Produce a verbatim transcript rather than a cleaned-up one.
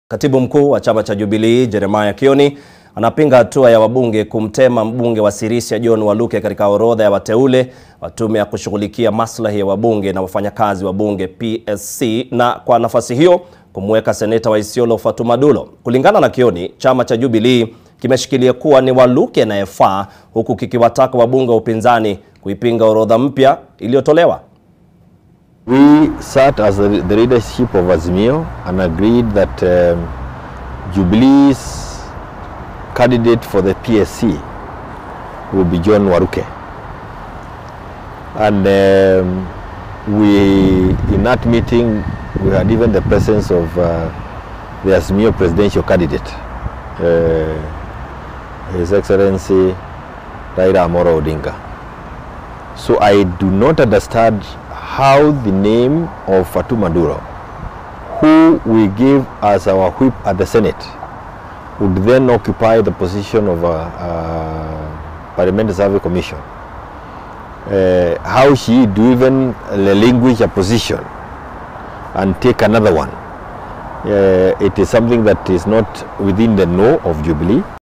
Katibu mkuu wa chama cha Jubilee Jeremiah Kioni anapinga hatua ya wabunge kumtema mbunge wa Sirisia John Walukhe katika orodha ya wateule wa tume ya kushughulikia maslahi ya wabunge na wafanyakazi wa bunge P S C, na kwa nafasi hiyo kumweka seneta wa Isiolo Fatuma Dulo. Kulingana na Kioni, chama cha Jubilee kimeshikilia kuwa ni Walukhe anayefaa, huku kikiwataka wabunge wa upinzani kuipinga orodha mpya iliyotolewa. We sat as the, the leadership of Azimio and agreed that um, Jubilee's candidate for the P S C will be John Walukhe. And um, we, in that meeting, we had even the presence of uh, the Azimio presidential candidate, uh, His Excellency Raila Amolo Odinga. So I do not understand how the name of Fatuma Dulo, who we give as our whip at the Senate, would then occupy the position of a, a Parliamentary Service Commission. Uh, how she do even relinquish a position and take another one. Uh, it is something that is not within the know of Jubilee.